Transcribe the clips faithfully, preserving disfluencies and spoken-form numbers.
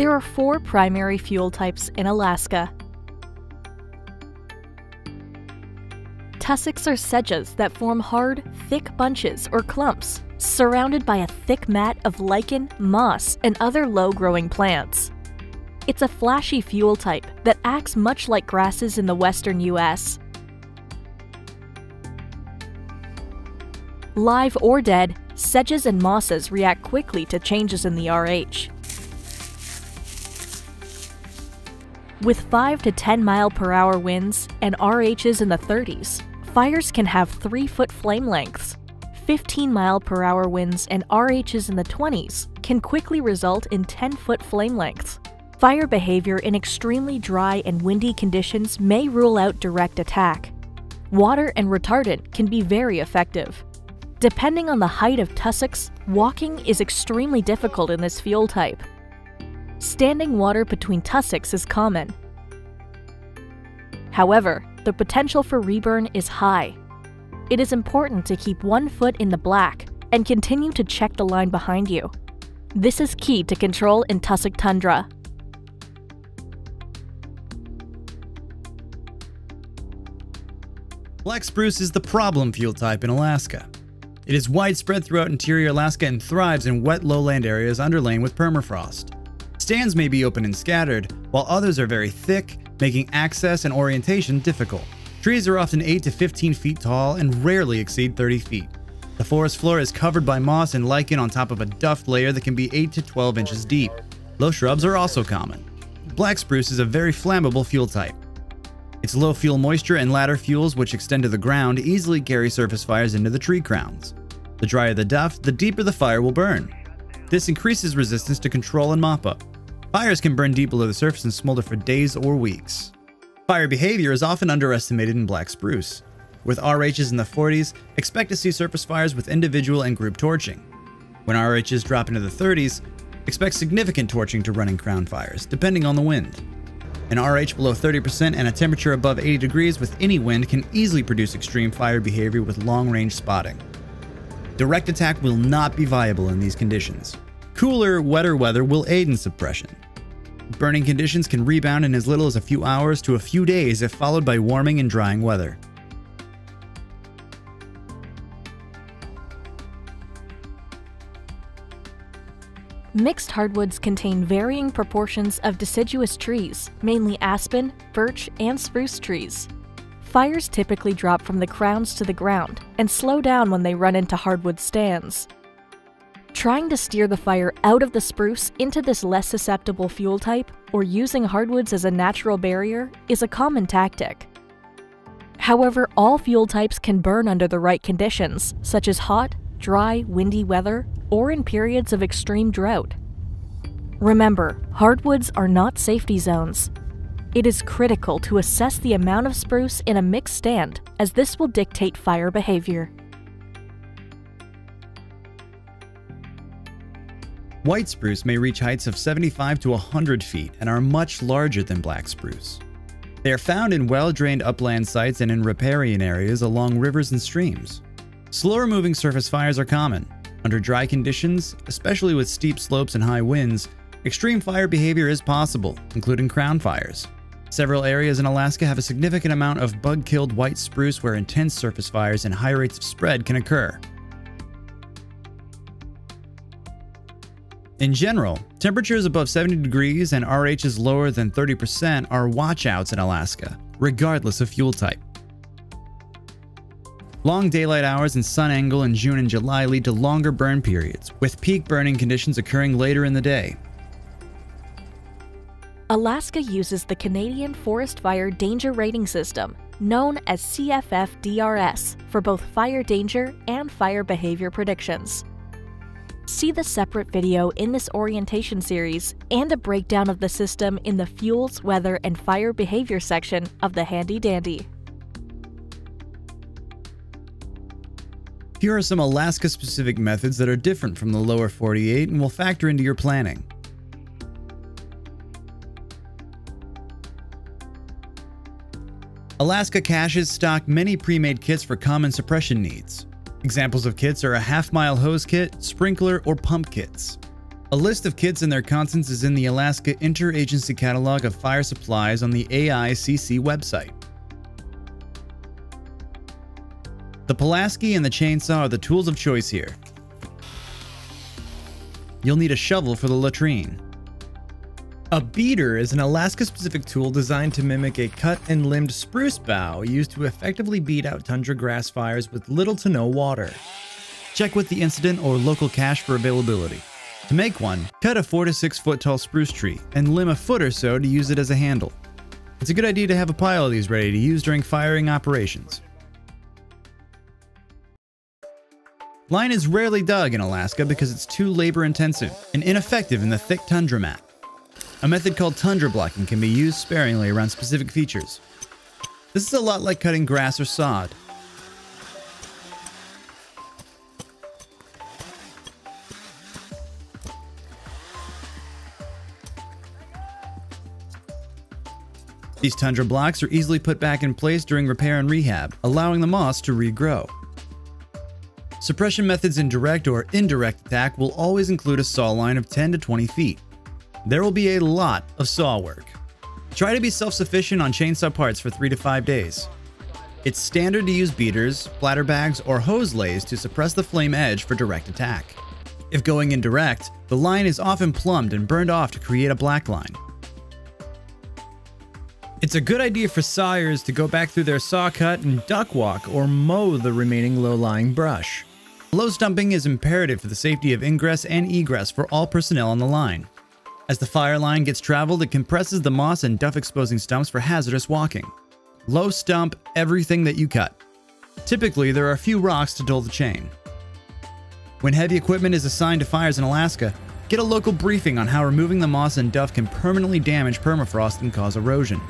There are four primary fuel types in Alaska. Tussocks are sedges that form hard, thick bunches or clumps, surrounded by a thick mat of lichen, moss, and other low-growing plants. It's a flashy fuel type that acts much like grasses in the western U S. Live or dead, sedges and mosses react quickly to changes in the R H. With five to ten mile per hour winds and R Hs in the thirties, fires can have three foot flame lengths. fifteen mile per hour winds and R Hs in the twenties can quickly result in ten foot flame lengths. Fire behavior in extremely dry and windy conditions may rule out direct attack. Water and retardant can be very effective. Depending on the height of tussocks, walking is extremely difficult in this fuel type. Standing water between tussocks is common. However, the potential for reburn is high. It is important to keep one foot in the black and continue to check the line behind you. This is key to control in tussock tundra. Black spruce is the problem fuel type in Alaska. It is widespread throughout interior Alaska and thrives in wet lowland areas underlain with permafrost. Stands may be open and scattered, while others are very thick, making access and orientation difficult. Trees are often eight to fifteen feet tall and rarely exceed thirty feet. The forest floor is covered by moss and lichen on top of a duft layer that can be eight to twelve inches deep. Low shrubs are also common. Black spruce is a very flammable fuel type. Its low fuel moisture and ladder fuels, which extend to the ground, easily carry surface fires into the tree crowns. The drier the duft, the deeper the fire will burn. This increases resistance to control and mop up. Fires can burn deep below the surface and smolder for days or weeks. Fire behavior is often underestimated in black spruce. With R Hs in the forties, expect to see surface fires with individual and group torching. When R Hs drop into the thirties, expect significant torching to running crown fires, depending on the wind. An R H below thirty percent and a temperature above eighty degrees with any wind can easily produce extreme fire behavior with long-range spotting. Direct attack will not be viable in these conditions. Cooler, wetter weather will aid in suppression. Burning conditions can rebound in as little as a few hours to a few days if followed by warming and drying weather. Mixed hardwoods contain varying proportions of deciduous trees, mainly aspen, birch, and spruce trees. Fires typically drop from the crowns to the ground and slow down when they run into hardwood stands. Trying to steer the fire out of the spruce into this less susceptible fuel type, or using hardwoods as a natural barrier, is a common tactic. However, all fuel types can burn under the right conditions, such as hot, dry, windy weather, or in periods of extreme drought. Remember, hardwoods are not safety zones. It is critical to assess the amount of spruce in a mixed stand, as this will dictate fire behavior. White spruce may reach heights of seventy-five to one hundred feet and are much larger than black spruce. They are found in well-drained upland sites and in riparian areas along rivers and streams. Slower moving surface fires are common. Under dry conditions, especially with steep slopes and high winds, extreme fire behavior is possible, including crown fires. Several areas in Alaska have a significant amount of bug-killed white spruce where intense surface fires and high rates of spread can occur. In general, temperatures above seventy degrees and R Hs lower than thirty percent are watch-outs in Alaska, regardless of fuel type. Long daylight hours and sun angle in June and July lead to longer burn periods, with peak burning conditions occurring later in the day. Alaska uses the Canadian Forest Fire Danger Rating System, known as C F F D R S, for both fire danger and fire behavior predictions. See the separate video in this orientation series and a breakdown of the system in the Fuels, Weather, and Fire Behavior section of the Handy Dandy. Here are some Alaska-specific methods that are different from the lower forty-eight and will factor into your planning. Alaska caches stock many pre-made kits for common suppression needs. Examples of kits are a half-mile hose kit, sprinkler, or pump kits. A list of kits and their contents is in the Alaska Interagency Catalog of Fire Supplies on the A I C C website. The Pulaski and the chainsaw are the tools of choice here. You'll need a shovel for the latrine. A beater is an Alaska-specific tool designed to mimic a cut and limbed spruce bough used to effectively beat out tundra grass fires with little to no water. Check with the incident or local cache for availability. To make one, cut a four to six foot tall spruce tree and limb a foot or so to use it as a handle. It's a good idea to have a pile of these ready to use during firing operations. Line is rarely dug in Alaska because it's too labor intensive and ineffective in the thick tundra mat. A method called tundra blocking can be used sparingly around specific features. This is a lot like cutting grass or sod. These tundra blocks are easily put back in place during repair and rehab, allowing the moss to regrow. Suppression methods in direct or indirect attack will always include a saw line of ten to twenty feet. There will be a lot of saw work. Try to be self-sufficient on chainsaw parts for three to five days. It's standard to use beaters, bladder bags, or hose lays to suppress the flame edge for direct attack. If going indirect, the line is often plumbed and burned off to create a black line. It's a good idea for sawyers to go back through their saw cut and duck walk or mow the remaining low-lying brush. Low stumping is imperative for the safety of ingress and egress for all personnel on the line. As the fire line gets traveled, it compresses the moss and duff exposing stumps for hazardous walking. Low stump everything that you cut. Typically, there are a few rocks to dull the chain. When heavy equipment is assigned to fires in Alaska, get a local briefing on how removing the moss and duff can permanently damage permafrost and cause erosion.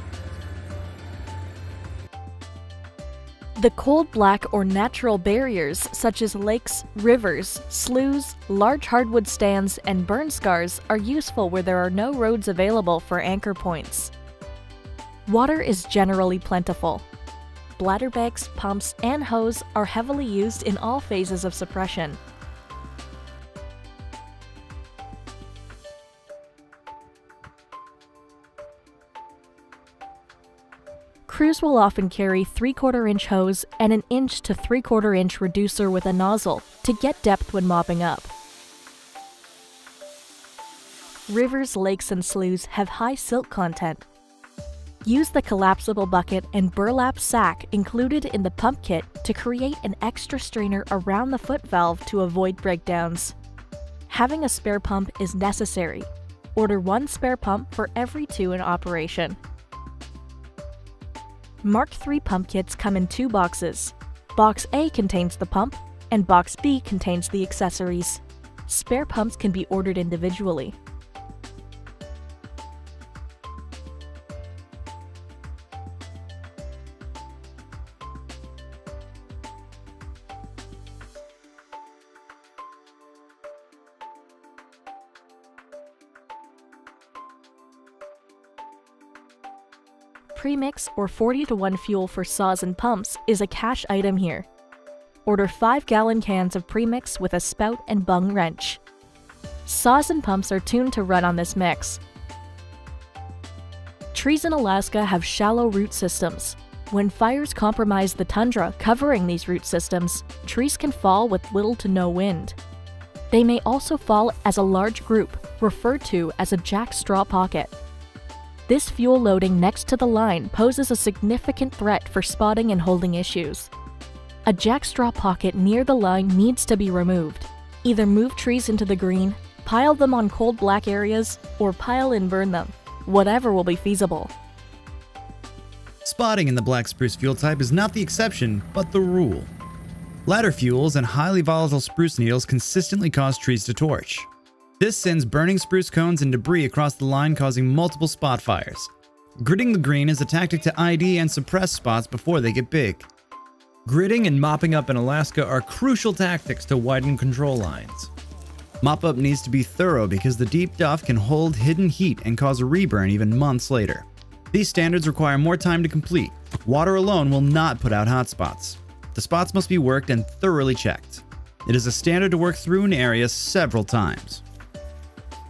The cold black or natural barriers such as lakes, rivers, sloughs, large hardwood stands, and burn scars are useful where there are no roads available for anchor points. Water is generally plentiful. Bladder bags, pumps, and hose are heavily used in all phases of suppression. Crews will often carry three quarter inch hose and an inch to three quarter inch reducer with a nozzle to get depth when mopping up. Rivers, lakes, and sloughs have high silt content. Use the collapsible bucket and burlap sack included in the pump kit to create an extra strainer around the foot valve to avoid breakdowns. Having a spare pump is necessary. Order one spare pump for every two in operation. Mark three pump kits come in two boxes. Box A contains the pump, and Box B contains the accessories. Spare pumps can be ordered individually. Premix or forty to one fuel for saws and pumps is a cash item here. Order five gallon cans of premix with a spout and bung wrench. Saws and pumps are tuned to run on this mix. Trees in Alaska have shallow root systems. When fires compromise the tundra covering these root systems, trees can fall with little to no wind. They may also fall as a large group, referred to as a jack straw pocket. This fuel loading next to the line poses a significant threat for spotting and holding issues. A jackstraw pocket near the line needs to be removed. Either move trees into the green, pile them on cold black areas, or pile and burn them. Whatever will be feasible. Spotting in the black spruce fuel type is not the exception, but the rule. Ladder fuels and highly volatile spruce needles consistently cause trees to torch. This sends burning spruce cones and debris across the line, causing multiple spot fires. Gridding the green is a tactic to I D and suppress spots before they get big. Gridding and mopping up in Alaska are crucial tactics to widen control lines. Mop up needs to be thorough because the deep duff can hold hidden heat and cause a reburn even months later. These standards require more time to complete. Water alone will not put out hot spots. The spots must be worked and thoroughly checked. It is a standard to work through an area several times.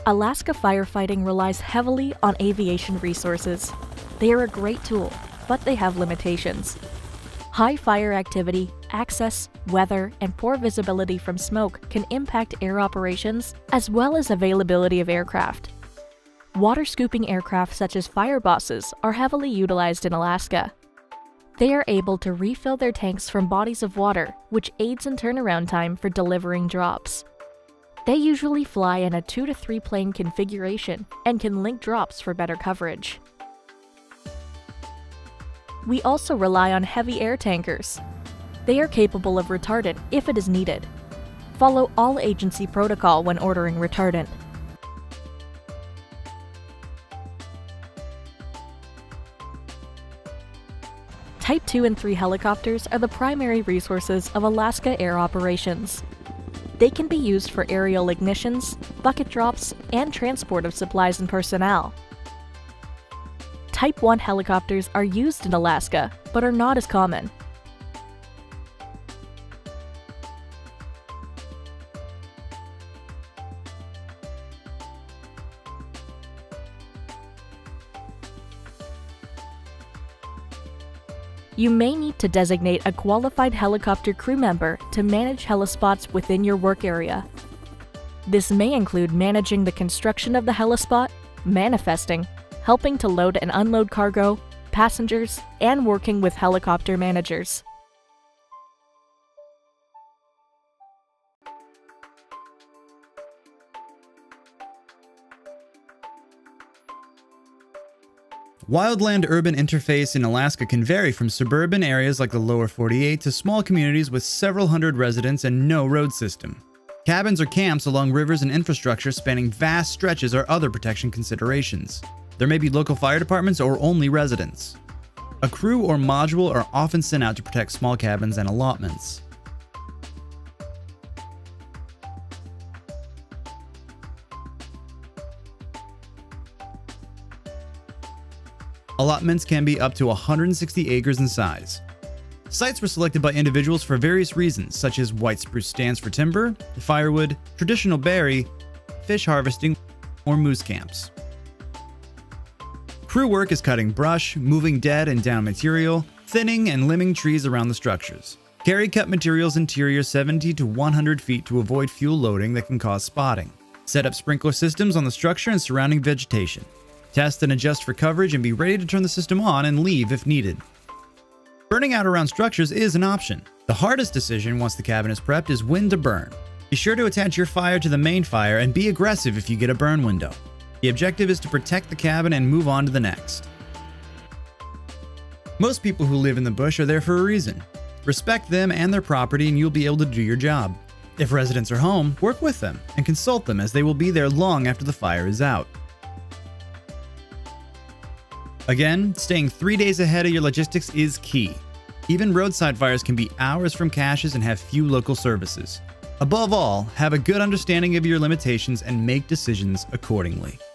Alaska firefighting relies heavily on aviation resources. They are a great tool, but they have limitations. High fire activity, access, weather, and poor visibility from smoke can impact air operations as well as availability of aircraft. Water scooping aircraft such as firebosses are heavily utilized in Alaska. They are able to refill their tanks from bodies of water, which aids in turnaround time for delivering drops. They usually fly in a two to three plane configuration and can link drops for better coverage. We also rely on heavy air tankers. They are capable of retardant if it is needed. Follow all agency protocol when ordering retardant. Type two and three helicopters are the primary resources of Alaska air operations. They can be used for aerial ignitions, bucket drops, and transport of supplies and personnel. Type one helicopters are used in Alaska, but are not as common. You may need to designate a qualified helicopter crew member to manage helispots within your work area. This may include managing the construction of the helispot, manifesting, helping to load and unload cargo, passengers, and working with helicopter managers. Wildland urban interface in Alaska can vary from suburban areas like the lower forty-eight to small communities with several hundred residents and no road system. Cabins or camps along rivers and infrastructure spanning vast stretches are other protection considerations. There may be local fire departments or only residents. A crew or module are often sent out to protect small cabins and allotments. Allotments can be up to one hundred sixty acres in size. Sites were selected by individuals for various reasons, such as white spruce stands for timber, firewood, traditional berry, fish harvesting, or moose camps. Crew work is cutting brush, moving dead and down material, thinning and limbing trees around the structures. Carry cut materials interior seventy to one hundred feet to avoid fuel loading that can cause spotting. Set up sprinkler systems on the structure and surrounding vegetation. Test and adjust for coverage and be ready to turn the system on and leave if needed. Burning out around structures is an option. The hardest decision once the cabin is prepped is when to burn. Be sure to attach your fire to the main fire and be aggressive if you get a burn window. The objective is to protect the cabin and move on to the next. Most people who live in the bush are there for a reason. Respect them and their property and you'll be able to do your job. If residents are home, work with them and consult them as they will be there long after the fire is out. Again, staying three days ahead of your logistics is key. Even roadside fires can be hours from caches and have few local services. Above all, have a good understanding of your limitations and make decisions accordingly.